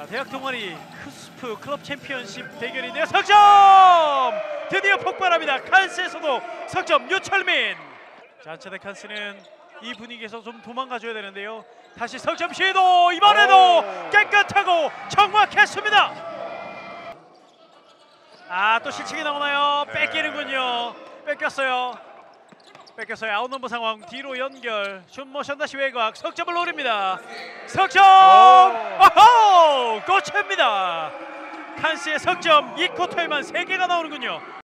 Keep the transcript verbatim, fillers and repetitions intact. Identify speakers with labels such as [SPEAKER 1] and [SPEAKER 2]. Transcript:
[SPEAKER 1] 자, 대학 동아리 크스프 클럽 챔피언십 대결인데요. 석점! 드디어 폭발합니다. 칸스에서도 석점 유철민. 자, 차대 칸스는 이 분위기에서 좀 도망가줘야 되는데요. 다시 석점 시도. 이번에도
[SPEAKER 2] 오.
[SPEAKER 1] 깨끗하고 정확했습니다. 아, 또 실책이 나오나요?
[SPEAKER 2] 네.
[SPEAKER 1] 뺏기는군요. 뺏겼어요. 뺏겼어요. 아웃 넘버 상황. 뒤로 연결. 슛 모션 다시 외곽. 석점을 노립니다. 석점! 오호! 꽂힙니다. 칸스의 석점 이 쿼터에만 세 개가 나오는군요.